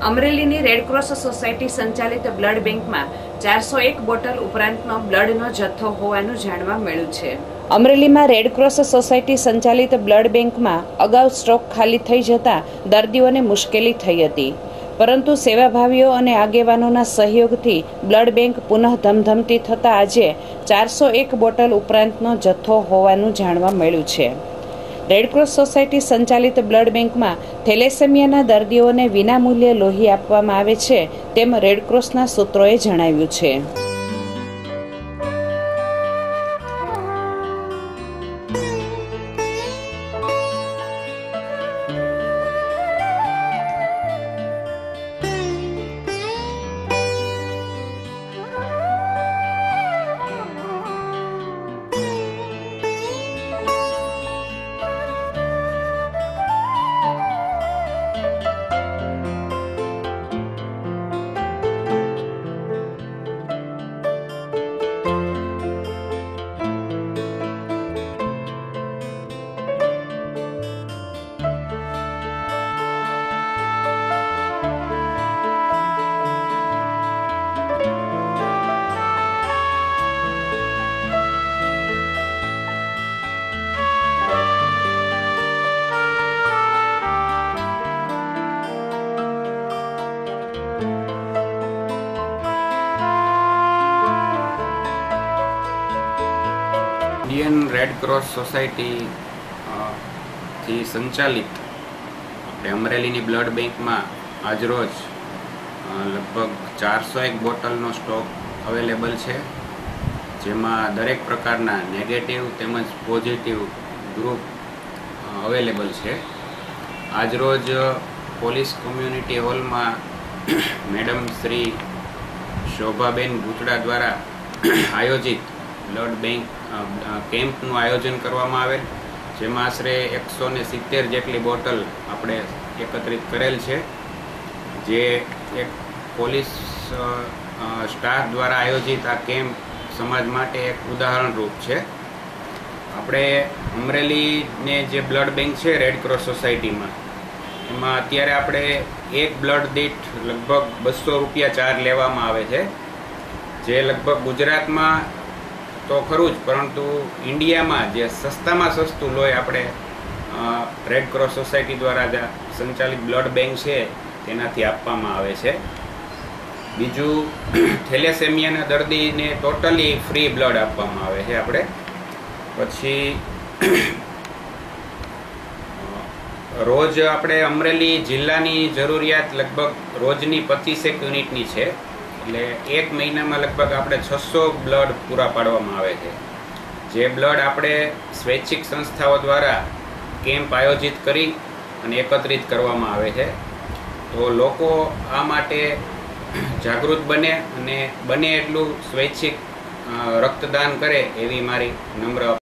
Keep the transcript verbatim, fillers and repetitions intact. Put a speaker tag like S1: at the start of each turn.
S1: અમરેલીની red cross society સંચાલિત blood બેંકમાં ચારસો એક બોટલ ઉપરાંતનો બ્લડનો જથ્થો હોવાનું જાણવા મળ્યું છે. અમરેલીમાં રેડક્રોસ સોસાયટી સંચાલિત બ્લડ બેંકમાં અગાઉ સ્ટોક ખાલી થઈ જતા દર્દીઓને મુશ્કેલી થઈ હતી, પરંતુ સેવાભાવીઓ અને આગેવાનોના સહયોગથી બ્લડ બેંક પુનઃ ધમધમતી થતાં આજે ચારસો એક બોટલ ઉપરાંતનો જથ્થો હોવાનું જાણવા મળ્યું છે. રેડક્રોસ સોસાયટી સંચાલિત બ્લડ બેંકમાં થેલેસેમિયાના દર્દીઓને વિનામૂલ્યે લોહી આપવામાં આવે છે તેમ રેડક્રોસના સૂત્રોએ જણાવ્યું છે.
S2: ઇન્ડિયન રેડક્રોસ સોસાયટી થી સંચાલિત આપણે અમરેલીની બ્લડ બેંકમાં આજરોજ લગભગ ચારસો એક બોટલનો સ્ટોક અવેલેબલ છે, જેમાં દરેક પ્રકારના નેગેટિવ તેમજ પોઝિટિવ ગ્રુપ અવેલેબલ છે. આજરોજ પોલીસ કોમ્યુનિટી હોલમાં મેડમ શ્રી શોભાબેન ભૂતડા દ્વારા આયોજિત બ્લડ બેંક કેમ્પનું આયોજન કરવામાં આવેલ, જેમાં આશરે એકસો ને સિત્તેર જેટલી બોટલ આપણે એકત્રિત કરેલ છે, જે એક પોલીસ સ્ટાફ દ્વારા આયોજિત આ કેમ્પ સમાજ માટે એક ઉદાહરણરૂપ છે. આપણે અમરેલીને જે બ્લડ બેંક છે રેડક્રોસ સોસાયટીમાં, એમાં અત્યારે આપણે એક બ્લડ દીઠ લગભગ બસો રૂપિયા ચાર્જ લેવામાં આવે છે, જે લગભગ ગુજરાતમાં તો ખરું જ, પરંતુ ઇન્ડિયામાં જે સસ્તામાં સસ્તું લોહી આપણે રેડક્રોસ સોસાયટી દ્વારા સંચાલિત બ્લડ બેંક છે તેનાથી આપવામાં આવે છે. બીજું, થેલેસેમિયાના દર્દીને ટોટલી ફ્રી બ્લડ આપવામાં આવે છે આપણે. પછી રોજ આપણે અમરેલી જિલ્લાની જરૂરિયાત લગભગ રોજની પચીસેક યુનિટની છે, એટલે એક મહિનામાં લગભગ આપણે છસો બ્લડ પૂરા પાડવામાં આવે છે, જે બ્લડ આપણે સ્વૈચ્છિક સંસ્થાઓ દ્વારા કેમ્પ આયોજિત કરી અને એકત્રિત કરવામાં આવે છે. તો લોકો આ માટે જાગૃત બને અને બને એટલું સ્વૈચ્છિક રક્તદાન કરે એવી મારી નમ્ર